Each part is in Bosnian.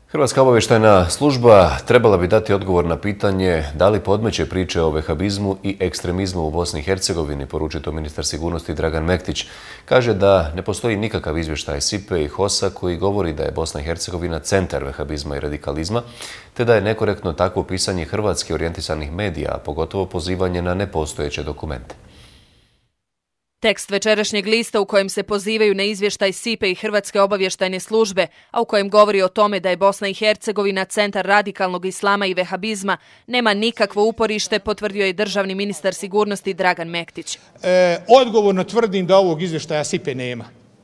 Hrvatska obavještajna služba trebala bi dati odgovor na pitanje da li podmeće priče o vehabizmu i ekstremizmu u Bosni i Hercegovini, poručio to ministar sigurnosti Dragan Mektić. Kaže da ne postoji nikakav izvještaj SIPA-e i HOS-a koji govori da je Bosna i Hercegovina centar vehabizma i radikalizma, te da je nekorektno takvo pisanje hrvatski orijentisanih medija, a pogotovo pozivanje na nepostojeće dokumente. Tekst večerašnjeg lista u kojem se pozivaju na izvještaj SIPA-e i Hrvatske obavještajne službe, a u kojem govori o tome da je Bosna i Hercegovina centar radikalnog islama i vehabizma, nema nikakvo uporište, potvrdio je državni ministar sigurnosti Dragan Mektić. Odgovorno tvrdim da ovog izvještaja SIPA-e nema.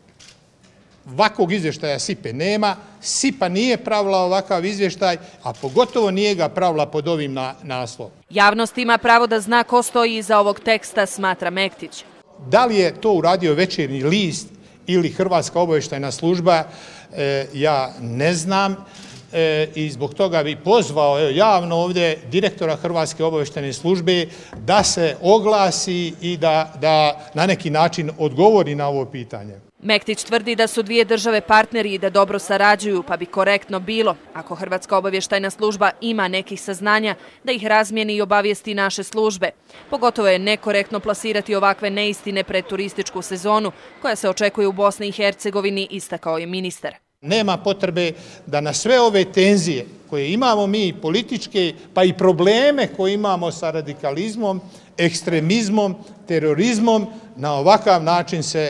Ovakvog izvještaja SIPA-e nema. SIPA nije pravila ovakav izvještaj, a pogotovo nije ga pravila pod ovim naslovom. Javnost ima pravo da zna ko stoji iza ovog teksta, smatra Mektić. Da li je to uradio Večernji list ili Hrvatska obavještajna služba, ja ne znam i zbog toga bi pozvao javno ovdje direktora Hrvatske obavještajne službe da se oglasi i da na neki način odgovori na ovo pitanje. Mektić tvrdi da su dvije države partneri i da dobro sarađuju, pa bi korektno bilo, ako Hrvatska obavještajna služba ima nekih saznanja, da ih razmijeni i obavijesti naše službe. Pogotovo je nekorektno plasirati ovakve neistine pred turističku sezonu, koja se očekuje u Bosni i Hercegovini, istakao je ministar. Nema potrebe da na sve ove tenzije koje imamo mi, političke, pa i probleme koje imamo sa radikalizmom, ekstremizmom, terorizmom, na ovakav način se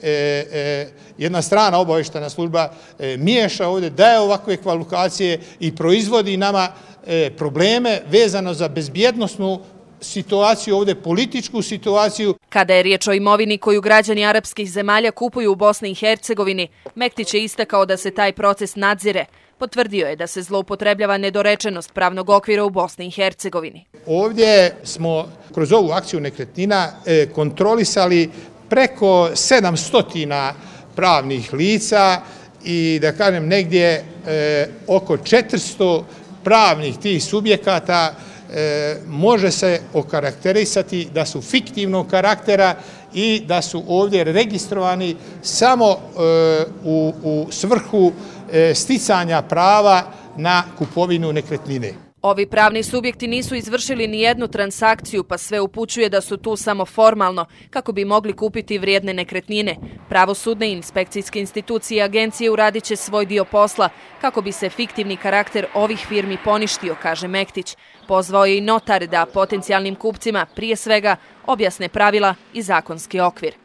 jedna strana obavještajna služba miješa ovdje, daje ovakve kvalifikacije i proizvodi nama probleme vezano za bezbjednosnu situaciju, ovdje političku situaciju. Kada je riječ o imovini koju građani arapskih zemalja kupuju u Bosni i Hercegovini, Mektić je istakao da se taj proces nadzire. Potvrdio je da se zloupotrebljava nedorečenost pravnog okvira u Bosni i Hercegovini. Ovdje smo kroz ovu akciju nekretnina kontrolisali preko 700 pravnih lica i da kažem negdje oko 400 pravnih tih subjekata može se okarakterisati da su fiktivnog karaktera i da su ovdje registrovani samo u svrhu sticanja prava na kupovinu nekretnine. Ovi pravni subjekti nisu izvršili ni jednu transakciju, pa sve upućuje da su tu samo formalno, kako bi mogli kupiti vrijedne nekretnine. Pravosudne i inspekcijske institucije i agencije uradit će svoj dio posla, kako bi se fiktivni karakter ovih firmi poništio, kaže Mektić. Pozvao je i notar da potencijalnim kupcima prije svega objasne pravila i zakonski okvir.